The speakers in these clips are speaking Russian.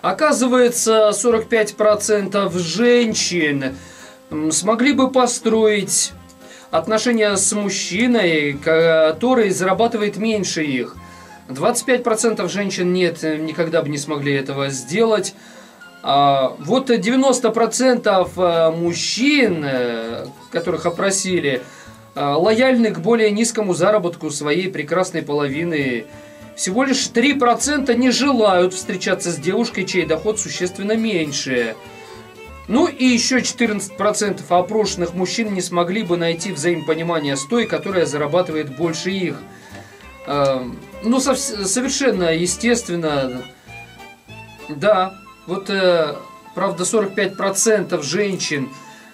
Оказывается, 45% женщин смогли бы построить отношения с мужчиной, который зарабатывает меньше их. 25% женщин нет, никогда бы не смогли этого сделать. Вот 90% мужчин, которых опросили, лояльны к более низкому заработку своей прекрасной половины. Всего лишь 3% не желают встречаться с девушкой, чей доход существенно меньше. Ну и еще 14% опрошенных мужчин не смогли бы найти взаимопонимание с той, которая зарабатывает больше их. Ну, совершенно естественно, да. Вот, правда, 45% женщин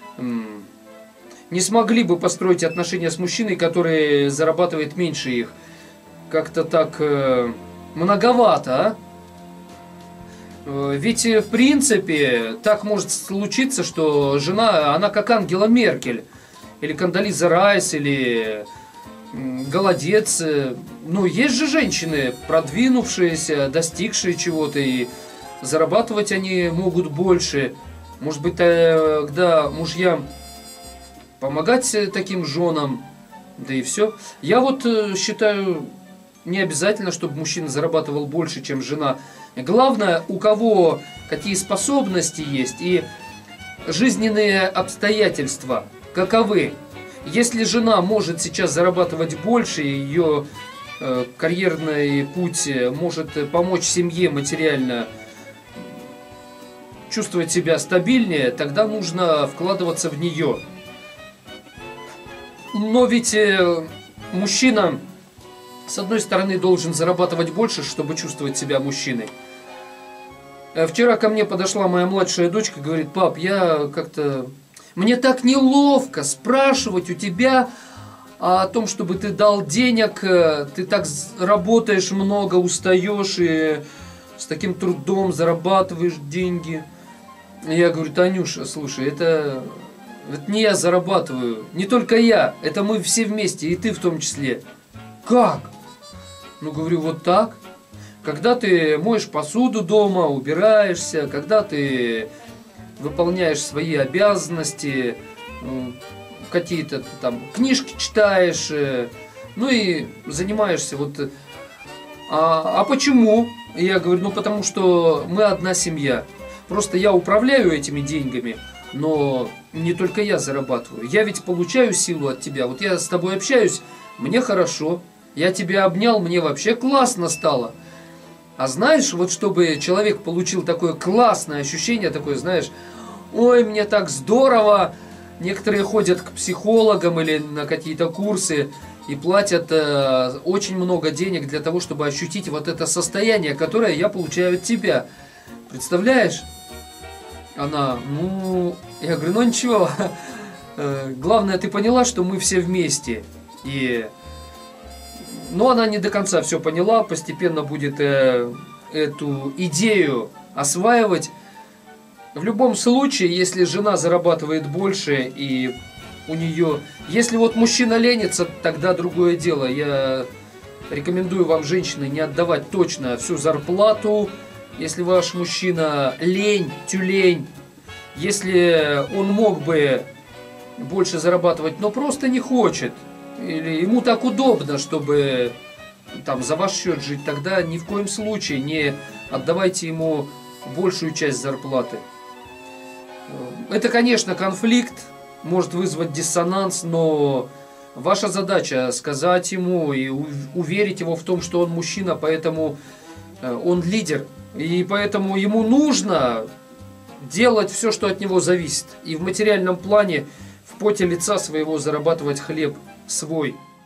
не смогли бы построить отношения с мужчиной, который зарабатывает меньше их. Как-то так многовато, а? Ведь, в принципе, так может случиться, что жена, она как Ангела Меркель, или Кондолиза Райс, или Голодец. Ну, есть же женщины, продвинувшиеся, достигшие чего-то, и зарабатывать они могут больше. Может быть, тогда мужьям помогать таким женам, да и все. Я вот считаю, не обязательно, чтобы мужчина зарабатывал больше, чем жена. Главное, у кого какие способности есть и жизненные обстоятельства каковы. Если жена может сейчас зарабатывать больше, ее карьерный путь может помочь семье материально чувствовать себя стабильнее, тогда нужно вкладываться в нее. Но ведь мужчина, с одной стороны, должен зарабатывать больше, чтобы чувствовать себя мужчиной. Вчера ко мне подошла моя младшая дочка, говорит: пап, мне так неловко спрашивать у тебя о том, чтобы ты дал денег, ты так работаешь много, устаешь и с таким трудом зарабатываешь деньги. Я говорю: Танюша, слушай, это не я зарабатываю, не только я, это мы все вместе, и ты в том числе. Как? Ну, говорю, вот так. Когда ты моешь посуду дома, убираешься, когда ты выполняешь свои обязанности, какие-то там книжки читаешь, ну и занимаешься вот. А почему? Я говорю, ну потому что мы одна семья. Просто я управляю этими деньгами, но не только я зарабатываю. Я ведь получаю силу от тебя. Вот я с тобой общаюсь, мне хорошо. Я тебя обнял, мне вообще классно стало. А знаешь, вот чтобы человек получил такое классное ощущение, такое, знаешь, ой, мне так здорово. Некоторые ходят к психологам или на какие-то курсы и платят очень много денег для того, чтобы ощутить вот это состояние, которое я получаю от тебя. Представляешь? Она, я говорю, ну ничего, главное, ты поняла, что мы все вместе. Но она не до конца все поняла, постепенно будет эту идею осваивать. В любом случае, если жена зарабатывает больше и у нее... Если вот мужчина ленится, тогда другое дело. Я рекомендую вам, женщины, не отдавать точно всю зарплату. Если ваш мужчина тюлень, если он мог бы больше зарабатывать, но просто не хочет, или ему так удобно, чтобы там за ваш счет жить, тогда ни в коем случае не отдавайте ему большую часть зарплаты. Это, конечно, конфликт, может вызвать диссонанс, но ваша задача сказать ему и уверить его в том, что он мужчина, поэтому он лидер. И поэтому ему нужно делать все, что от него зависит. И в материальном плане, в поте лица своего зарабатывать хлеб свой.